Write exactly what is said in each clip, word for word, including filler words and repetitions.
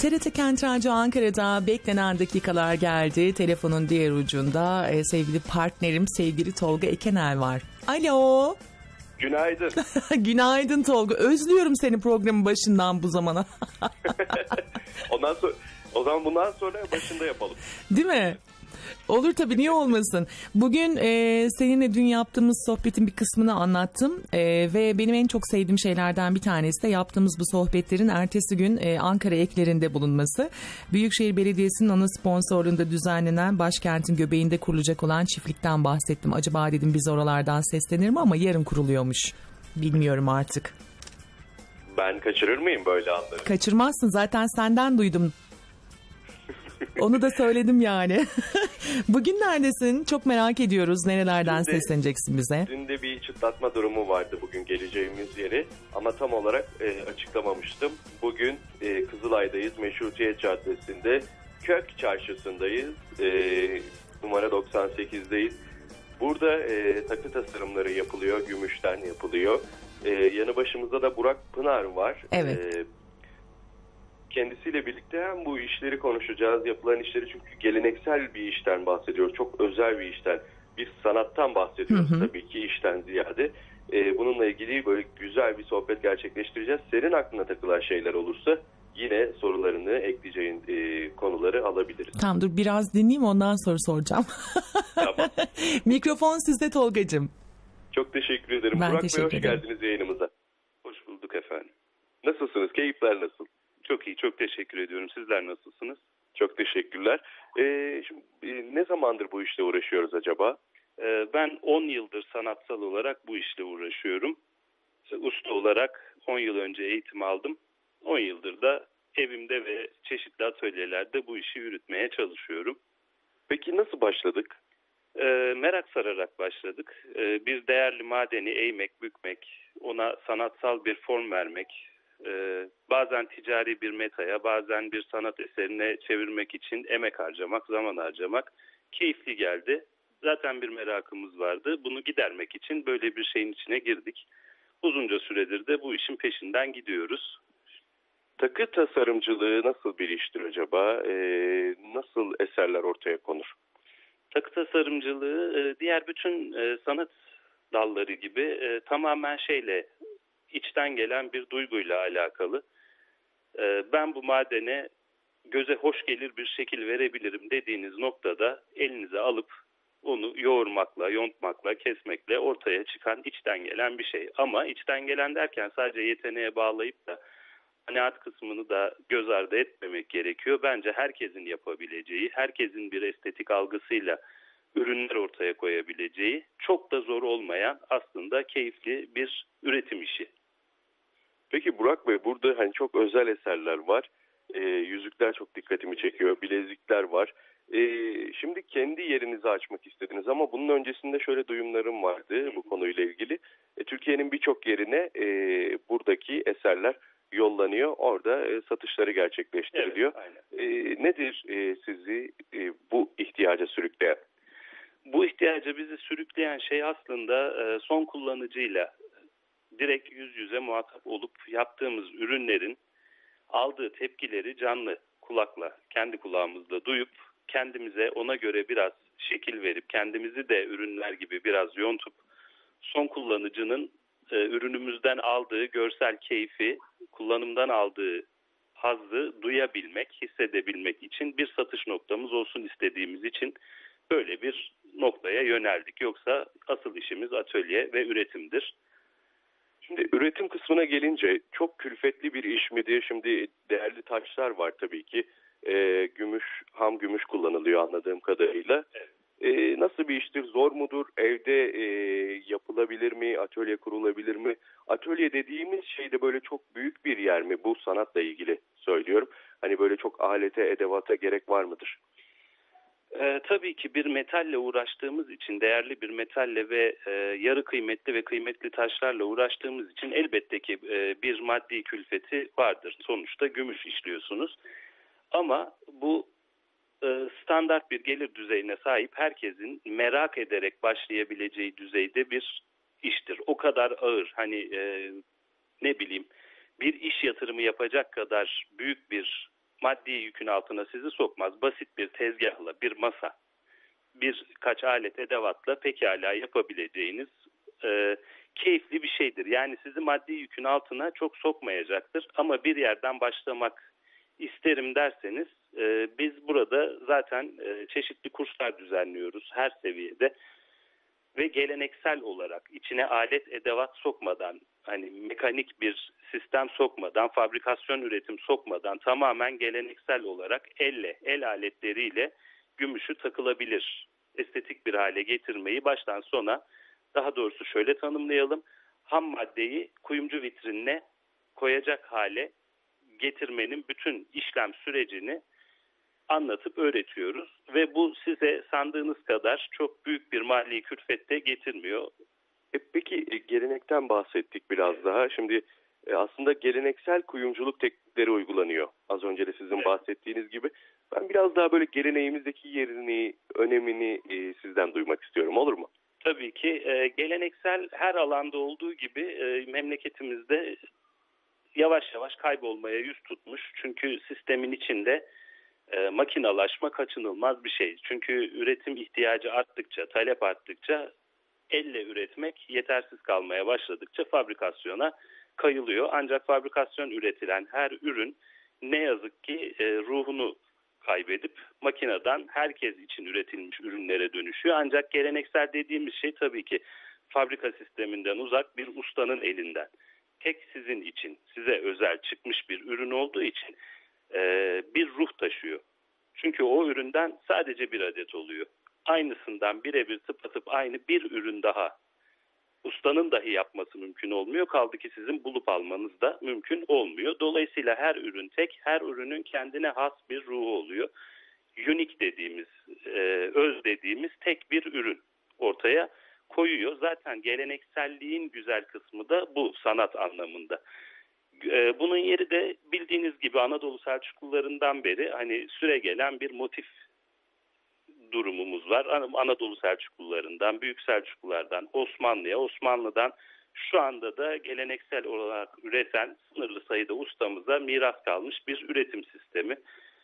T R T Kent Radyo Ankara'da beklenen dakikalar geldi. Telefonun diğer ucunda e, sevgili partnerim, sevgili Tolga Ekenel var. Alo. Günaydın. Günaydın Tolga. Özlüyorum seni programın başından bu zamana. Ondan sonra, o zaman bundan sonra başında yapalım. Değil mi? Olur tabii, niye olmasın. Bugün e, seninle dün yaptığımız sohbetin bir kısmını anlattım e, ve benim en çok sevdiğim şeylerden bir tanesi de yaptığımız bu sohbetlerin ertesi gün e, Ankara eklerinde bulunması. Büyükşehir Belediyesi'nin ana sponsorluğunda düzenlenen başkentin göbeğinde kurulacak olan çiftlikten bahsettim. Acaba dedim biz oralardan seslenir mi, ama yarın kuruluyormuş. Bilmiyorum artık. Ben kaçırır mıyım böyle anları? Kaçırmazsın, zaten senden duydum. Onu da söyledim yani. Bugün neredesin? Çok merak ediyoruz. Nerelerden dün de, sesleneceksin bize? Dün de bir çıtlatma durumu vardı bugün geleceğimiz yeri. Ama tam olarak e, açıklamamıştım. Bugün e, Kızılay'dayız. Meşrutiyet Caddesi'nde. Kök Çarşısı'ndayız. E, numara doksan sekizdeyiz. Burada e, takı tasarımları yapılıyor. Gümüşten yapılıyor. E, yanı başımızda da Burak Pınar var. Evet. E, Kendisiyle birlikte hem bu işleri konuşacağız, yapılan işleri, çünkü geleneksel bir işten bahsediyoruz, çok özel bir işten, bir sanattan bahsediyoruz hı hı. tabii ki işten ziyade. Ee, bununla ilgili böyle güzel bir sohbet gerçekleştireceğiz. Senin aklına takılan şeyler olursa yine sorularını ekleyeceğin e, konuları alabiliriz. Tamam, dur biraz dinleyeyim, ondan sonra soracağım. Tamam. Mikrofon sizde Tolgacığım. Çok teşekkür ederim. Ben Burak teşekkür Bey, hoş ederim. geldiniz yayınımıza. Hoş bulduk efendim. Nasılsınız? Keyifler nasıl? Çok iyi, çok teşekkür ediyorum. Sizler nasılsınız? Çok teşekkürler. Ee, şimdi, e, ne zamandır bu işle uğraşıyoruz acaba? Ee, ben on yıldır sanatsal olarak bu işle uğraşıyorum. Usta olarak on yıl önce eğitim aldım. on yıldır da evimde ve çeşitli atölyelerde bu işi yürütmeye çalışıyorum. Peki nasıl başladık? Ee, merak sararak başladık. Ee, bir değerli madeni eğmek, bükmek, ona sanatsal bir form vermek, Ee, bazen ticari bir metaya, bazen bir sanat eserine çevirmek için emek harcamak, zaman harcamak keyifli geldi. Zaten bir merakımız vardı. Bunu gidermek için böyle bir şeyin içine girdik. Uzunca süredir de bu işin peşinden gidiyoruz. Takı tasarımcılığı nasıl bir iştir acaba? Ee, nasıl eserler ortaya konur? Takı tasarımcılığı diğer bütün sanat dalları gibi tamamen şeyle, içten gelen bir duyguyla alakalı. Ben bu madene göze hoş gelir bir şekil verebilirim dediğiniz noktada elinize alıp onu yoğurmakla, yontmakla, kesmekle ortaya çıkan içten gelen bir şey. Ama içten gelen derken sadece yeteneğe bağlayıp da kanaat kısmını da göz ardı etmemek gerekiyor. Bence herkesin yapabileceği, herkesin bir estetik algısıyla ürünler ortaya koyabileceği, çok da zor olmayan aslında keyifli bir üretim işi. Peki Burak Bey, burada hani çok özel eserler var. E, yüzükler çok dikkatimi çekiyor, bilezikler var. E, şimdi kendi yerinizi açmak istediniz ama bunun öncesinde şöyle duyumlarım vardı bu konuyla ilgili. E, Türkiye'nin birçok yerine e, buradaki eserler yollanıyor, orada e, satışları gerçekleştiriliyor. Evet, e, nedir e, sizi e, bu ihtiyaca sürükleyen? Bu ihtiyaca bizi sürükleyen şey aslında e, son kullanıcıyla direkt yüz yüze muhatap olup yaptığımız ürünlerin aldığı tepkileri canlı kulakla, kendi kulağımızda duyup kendimize ona göre biraz şekil verip kendimizi de ürünler gibi biraz yontup son kullanıcının e, ürünümüzden aldığı görsel keyfi, kullanımdan aldığı hazzı duyabilmek, hissedebilmek için bir satış noktamız olsun istediğimiz için böyle bir noktaya yöneldik. Yoksa asıl işimiz atölye ve üretimdir. Şimdi üretim kısmına gelince çok külfetli bir iş midir? Şimdi değerli taşlar var tabii ki. E, gümüş, ham gümüş kullanılıyor anladığım kadarıyla. Evet. E, nasıl bir iştir? Zor mudur? Evde e, yapılabilir mi? Atölye kurulabilir mi? Atölye dediğimiz şey de böyle çok büyük bir yer mi? Bu sanatla ilgili söylüyorum. Hani böyle çok alete, edevata gerek var mıdır? Ee, tabii ki bir metalle uğraştığımız için, değerli bir metalle ve e, yarı kıymetli ve kıymetli taşlarla uğraştığımız için elbette ki e, bir maddi külfeti vardır. Sonuçta gümüş işliyorsunuz. Ama bu e, standart bir gelir düzeyine sahip herkesin merak ederek başlayabileceği düzeyde bir iştir. O kadar ağır, hani e, ne bileyim bir iş yatırımı yapacak kadar büyük bir maddi yükün altına sizi sokmaz. Basit bir tezgahla, bir masa, birkaç alet edevatla pekala yapabileceğiniz e, keyifli bir şeydir. Yani sizi maddi yükün altına çok sokmayacaktır. Ama bir yerden başlamak isterim derseniz e, biz burada zaten e, çeşitli kurslar düzenliyoruz her seviyede. Ve geleneksel olarak içine alet edevat sokmadan, hani mekanik bir sistem sokmadan, fabrikasyon üretim sokmadan tamamen geleneksel olarak elle, el aletleriyle gümüşü takılabilir, estetik bir hale getirmeyi baştan sona, daha doğrusu şöyle tanımlayalım, ham maddeyi kuyumcu vitrinine koyacak hale getirmenin bütün işlem sürecini anlatıp öğretiyoruz ve bu size sandığınız kadar çok büyük bir mali külfette getirmiyor. E peki e, gelenekten bahsettik biraz daha. Şimdi e, aslında geleneksel kuyumculuk teknikleri uygulanıyor. Az önce de sizin evet. bahsettiğiniz gibi. Ben biraz daha böyle geleneğimizdeki yerini, önemini e, sizden duymak istiyorum. Olur mu? Tabii ki. E, geleneksel her alanda olduğu gibi e, memleketimizde yavaş yavaş kaybolmaya yüz tutmuş. Çünkü sistemin içinde E, makinalaşma kaçınılmaz bir şey. Çünkü üretim ihtiyacı arttıkça, talep arttıkça elle üretmek yetersiz kalmaya başladıkça fabrikasyona kayılıyor. Ancak fabrikasyon üretilen her ürün ne yazık ki e, ruhunu kaybedip makineden herkes için üretilmiş ürünlere dönüşüyor. Ancak geleneksel dediğimiz şey tabii ki fabrika sisteminden uzak bir ustanın elinden. Tek sizin için, size özel çıkmış bir ürün olduğu için bir ruh taşıyor. Çünkü o üründen sadece bir adet oluyor. Aynısından birebir tıpatıp aynı bir ürün daha ustanın dahi yapması mümkün olmuyor. Kaldı ki sizin bulup almanız da mümkün olmuyor. Dolayısıyla her ürün tek, her ürünün kendine has bir ruhu oluyor. Unique dediğimiz, öz dediğimiz tek bir ürün ortaya koyuyor. Zaten gelenekselliğin güzel kısmı da bu sanat anlamında. Bunun yeri de bildiğiniz gibi Anadolu Selçuklularından beri hani süre gelen bir motif durumumuz var. Anadolu Selçuklularından, Büyük Selçuklulardan, Osmanlı'ya, Osmanlı'dan şu anda da geleneksel olarak üreten sınırlı sayıda ustamıza miras kalmış bir üretim sistemi.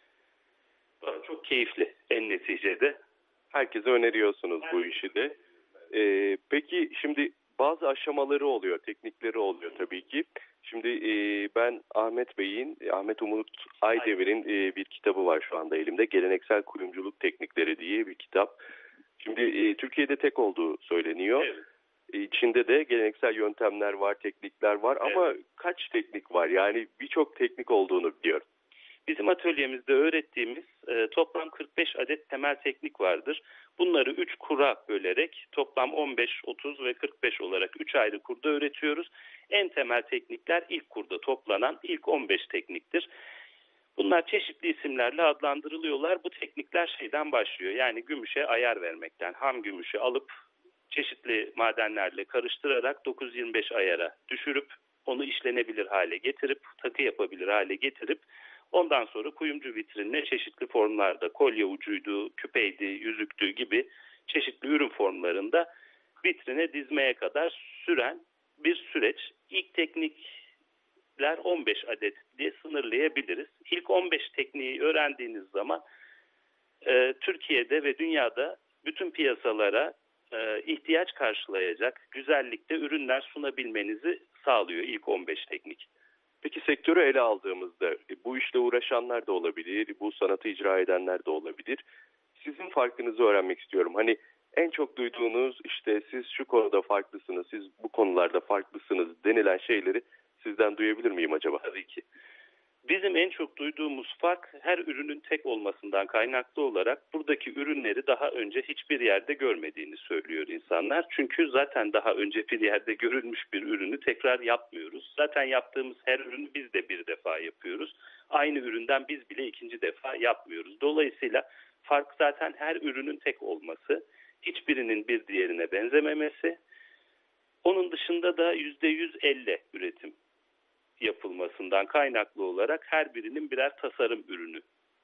Çok keyifli en neticede. Herkese öneriyorsunuz bu işi de. Ee, peki şimdi bazı aşamaları oluyor, teknikleri oluyor tabii ki. Şimdi e, ben Ahmet Bey'in, Ahmet Umut Aydemir'in e, bir kitabı var şu anda elimde. Geleneksel Kuyumculuk Teknikleri diye bir kitap. Şimdi e, Türkiye'de tek olduğu söyleniyor. Evet. E, içinde de geleneksel yöntemler var, teknikler var ama evet. kaç teknik var? Yani birçok teknik olduğunu biliyorum. Bizim atölyemizde öğrettiğimiz e, toplam kırk beş adet temel teknik vardır. Bunları üç kura bölerek toplam on beş, otuz ve kırk beş olarak üç ayrı kurda öğretiyoruz. En temel teknikler ilk kurda toplanan ilk on beş tekniktir. Bunlar çeşitli isimlerle adlandırılıyorlar. Bu teknikler şeyden başlıyor. Yani gümüşe ayar vermekten, ham gümüşü alıp çeşitli madenlerle karıştırarak dokuz yüz yirmi beş ayara düşürüp onu işlenebilir hale getirip takı yapabilir hale getirip ondan sonra kuyumcu vitrinine çeşitli formlarda kolye ucuydu, küpeydi, yüzüktü gibi çeşitli ürün formlarında vitrine dizmeye kadar süren bir süreç. İlk teknikler on beş adet diye sınırlayabiliriz. İlk on beş tekniği öğrendiğiniz zaman e, Türkiye'de ve dünyada bütün piyasalara e, ihtiyaç karşılayacak güzellikte ürünler sunabilmenizi sağlıyor ilk on beş teknik. Peki sektörü ele aldığımızda bu işle uğraşanlar da olabilir, bu sanatı icra edenler de olabilir. Sizin farkınızı öğrenmek istiyorum. Hani en çok duyduğunuz işte siz şu konuda farklısınız, siz bu konularda farklısınız denilen şeyleri sizden duyabilir miyim acaba? Tabii ki. Bizim en çok duyduğumuz fark her ürünün tek olmasından kaynaklı olarak buradaki ürünleri daha önce hiçbir yerde görmediğini söylüyor insanlar. Çünkü zaten daha önce bir yerde görülmüş bir ürünü tekrar yapmıyoruz. Zaten yaptığımız her ürünü biz de bir defa yapıyoruz. Aynı üründen biz bile ikinci defa yapmıyoruz. Dolayısıyla fark zaten her ürünün tek olması, hiçbirinin bir diğerine benzememesi. Onun dışında da yüzde yüz elle üretim yapılmasından kaynaklı olarak her birinin birer tasarım ürünü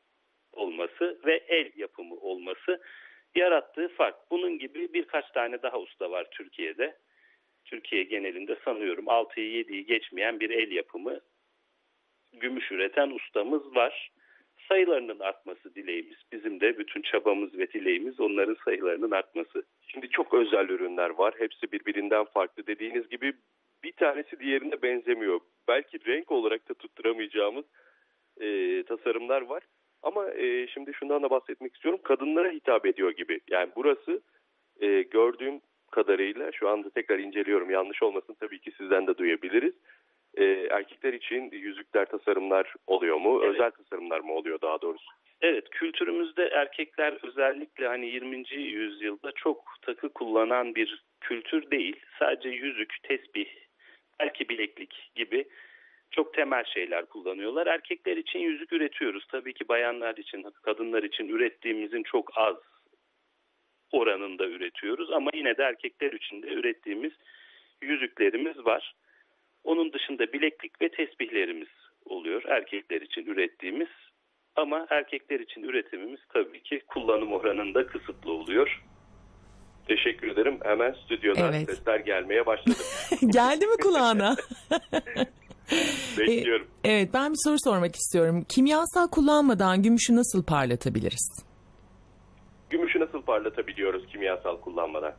olması ve el yapımı olması yarattığı fark. Bunun gibi birkaç tane daha usta var Türkiye'de. Türkiye genelinde sanıyorum altıyı yediyi geçmeyen bir el yapımı gümüş üreten ustamız var. sayılarının artması dileğimiz. Bizim de bütün çabamız ve dileğimiz onların sayılarının artması. Şimdi çok özel ürünler var. Hepsi birbirinden farklı. Dediğiniz gibi bir tanesi diğerine benzemiyor. Belki renk olarak da tutturamayacağımız e, tasarımlar var. Ama e, şimdi şundan da bahsetmek istiyorum. Kadınlara hitap ediyor gibi. Yani burası e, gördüğüm kadarıyla şu anda tekrar inceliyorum. Yanlış olmasın, tabii ki sizden de duyabiliriz. E, erkekler için yüzükler, tasarımlar oluyor mu? Evet. Özel tasarımlar mı oluyor daha doğrusu? Evet, kültürümüzde erkekler özellikle hani yirminci yüzyılda çok takı kullanan bir kültür değil. Sadece yüzük, tesbih, belki bileklik gibi çok temel şeyler kullanıyorlar. Erkekler için yüzük üretiyoruz. Tabii ki bayanlar için, kadınlar için ürettiğimizin çok az oranında üretiyoruz. Ama yine de erkekler için de ürettiğimiz yüzüklerimiz var. Onun dışında bileklik ve tesbihlerimiz oluyor erkekler için ürettiğimiz. Ama erkekler için üretimimiz tabii ki kullanım oranında kısıtlı oluyor. Teşekkür ederim. Hemen stüdyodan evet. Sesler gelmeye başladı. Geldi mi kulağına? Bekliyorum. Evet, ben bir soru sormak istiyorum. Kimyasal kullanmadan gümüşü nasıl parlatabiliriz? Gümüşü nasıl parlatabiliyoruz kimyasal kullanmadan?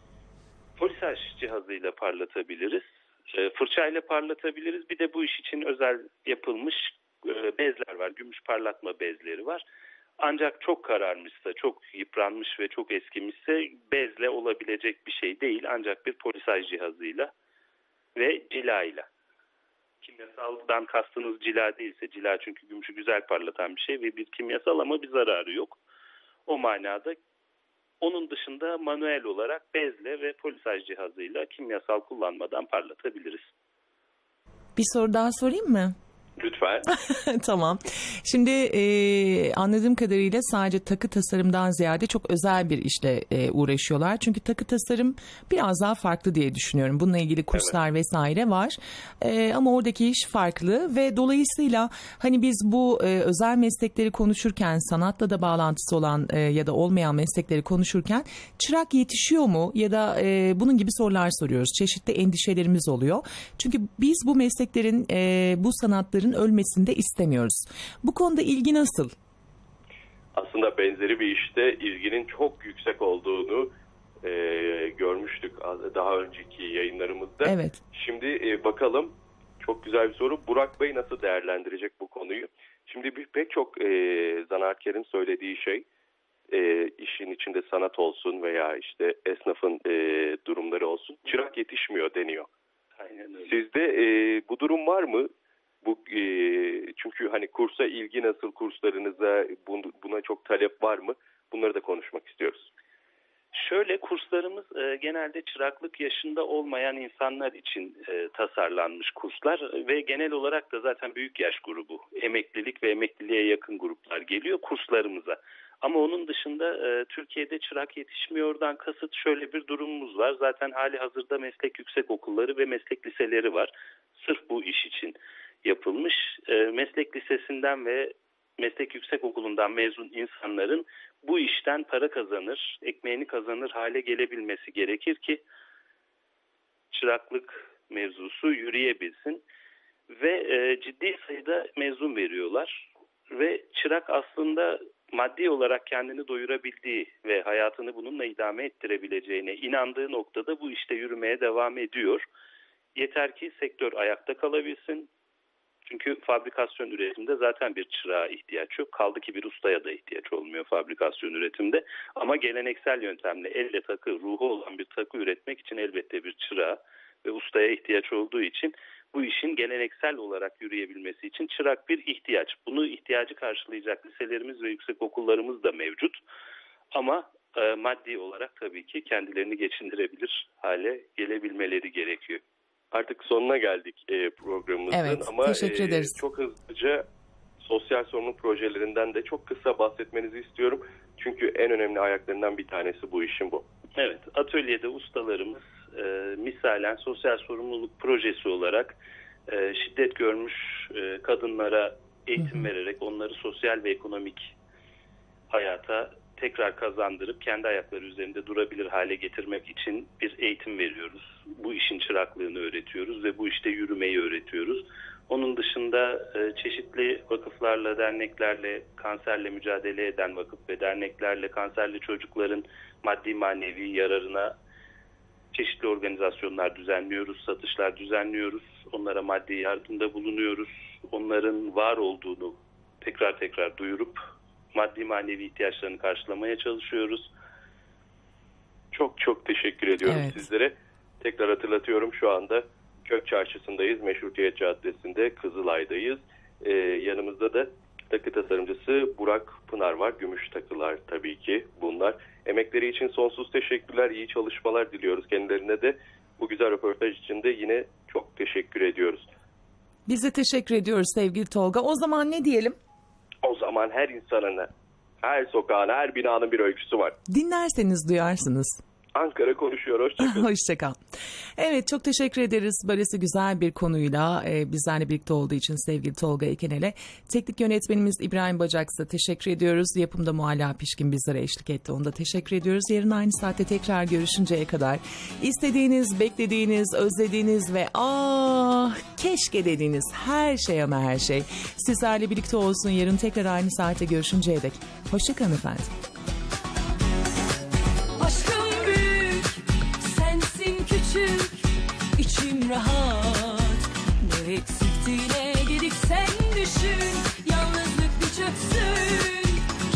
Polisaj cihazıyla parlatabiliriz. Fırçayla parlatabiliriz. Bir de bu iş için özel yapılmış bezler var. Gümüş parlatma bezleri var. Ancak çok kararmışsa, çok yıpranmış ve çok eskimişse bezle olabilecek bir şey değil. Ancak bir polisaj cihazıyla ve cilayla. Kimyasaldan kastınız cila değilse, cila çünkü gümüşü güzel parlatan bir şey ve bir kimyasal ama bir zararı yok. O manada onun dışında manuel olarak bezle ve polisaj cihazıyla kimyasal kullanmadan parlatabiliriz. Bir soru daha sorayım mı? Lütfen. Tamam. Şimdi e, anladığım kadarıyla sadece takı tasarımdan ziyade çok özel bir işle e, uğraşıyorlar. Çünkü takı tasarım biraz daha farklı diye düşünüyorum. Bununla ilgili kurslar evet. vesaire var. E, ama oradaki iş farklı ve dolayısıyla hani biz bu e, özel meslekleri konuşurken, sanatla da bağlantısı olan e, ya da olmayan meslekleri konuşurken çırak yetişiyor mu ya da e, bunun gibi sorular soruyoruz. Çeşitli endişelerimiz oluyor. Çünkü biz bu mesleklerin, e, bu sanatların ölmesini de istemiyoruz. Bu konuda ilgi nasıl? Aslında benzeri bir işte ilginin çok yüksek olduğunu e, görmüştük daha önceki yayınlarımızda. Evet. Şimdi e, bakalım, çok güzel bir soru. Burak Bey nasıl değerlendirecek bu konuyu? Şimdi bir, pek çok e, zanaatkarın söylediği şey e, işin içinde sanat olsun veya işte esnafın e, durumları olsun. Çırak yetişmiyor deniyor. Aynen öyle. Sizde e, bu durum var mı? Bu e, çünkü hani kursa ilgi nasıl, kurslarınıza buna çok talep var mı? Bunları da konuşmak istiyoruz. Şöyle, kurslarımız e, genelde çıraklık yaşında olmayan insanlar için e, tasarlanmış kurslar ve genel olarak da zaten büyük yaş grubu, emeklilik ve emekliliğe yakın gruplar geliyor kurslarımıza. Ama onun dışında e, Türkiye'de çırak yetişmiyordan kasıt şöyle bir durumumuz var. Zaten hali hazırda meslek yüksekokulları ve meslek liseleri var. Sırf bu iş için yapılmış. E, meslek lisesinden ve meslek yüksekokulundan mezun insanların bu işten para kazanır, ekmeğini kazanır hale gelebilmesi gerekir ki çıraklık mevzusu yürüyebilsin. Ve e, ciddi sayıda mezun veriyorlar. Ve çırak aslında maddi olarak kendini doyurabildiği ve hayatını bununla idame ettirebileceğine inandığı noktada bu işte yürümeye devam ediyor. Yeter ki sektör ayakta kalabilsin. Çünkü fabrikasyon üretiminde zaten bir çırağa ihtiyaç yok. Kaldı ki bir ustaya da ihtiyaç olmuyor fabrikasyon üretimde. Ama geleneksel yöntemle elle takı, ruhu olan bir takı üretmek için elbette bir çırağa ve ustaya ihtiyaç olduğu için bu işin geleneksel olarak yürüyebilmesi için çırak bir ihtiyaç. Bunu ihtiyacı karşılayacak liselerimiz ve yüksekokullarımız da mevcut. Ama e, maddi olarak tabii ki kendilerini geçindirebilir hale gelebilmeleri gerekiyor. Artık sonuna geldik e, programımızın evet, ama teşekkür ederiz. E, çok hızlıca sosyal sorumluluk projelerinden de çok kısa bahsetmenizi istiyorum. Çünkü en önemli ayaklarından bir tanesi bu işin bu. Evet, atölyede ustalarımız e, misalen sosyal sorumluluk projesi olarak e, şiddet görmüş e, kadınlara eğitim hı hı. vererek onları sosyal ve ekonomik hayata tekrar kazandırıp kendi ayakları üzerinde durabilir hale getirmek için bir eğitim veriyoruz. Bu işin çıraklığını öğretiyoruz ve bu işte yürümeyi öğretiyoruz. Onun dışında e, çeşitli vakıflarla, derneklerle, kanserle mücadele eden vakıf ve derneklerle kanserli çocukların maddi manevi yararına çeşitli organizasyonlar düzenliyoruz, satışlar düzenliyoruz. Onlara maddi yardımda bulunuyoruz. Onların var olduğunu tekrar tekrar duyurup maddi manevi ihtiyaçlarını karşılamaya çalışıyoruz. Çok çok teşekkür ediyorum Evet. sizlere. Tekrar hatırlatıyorum, şu anda Kök Çarşısı'ndayız. Meşrutiyet Caddesi'nde, Kızılay'dayız. Ee, yanımızda da takı tasarımcısı Burak Pınar var. Gümüş takılar tabii ki bunlar. Emekleri için sonsuz teşekkürler, iyi çalışmalar diliyoruz kendilerine de. Bu güzel röportaj için de yine çok teşekkür ediyoruz. Biz de teşekkür ediyoruz sevgili Tolga. O zaman ne diyelim? O zaman her insanın, her sokağın, her binanın bir öyküsü var. Dinlerseniz duyarsınız. Ankara konuşuyor. Hoşçakalın. Hoşça kal. Evet, çok teşekkür ederiz. Böylesi güzel bir konuyla e, bizlerle birlikte olduğu için sevgili Tolga Ekenel'e. Teknik yönetmenimiz İbrahim Bacaks'a teşekkür ediyoruz. Yapımda Mualla Pişkin bizlere eşlik etti. Ona da teşekkür ediyoruz. Yarın aynı saatte tekrar görüşünceye kadar istediğiniz, beklediğiniz, özlediğiniz ve ah keşke dediğiniz her şey ama her şey sizlerle birlikte olsun. Yarın tekrar aynı saatte görüşünceye dek. Hoşça kalın efendim. Küçük, içim rahat. Ne eksikti ne gedik sen düşün.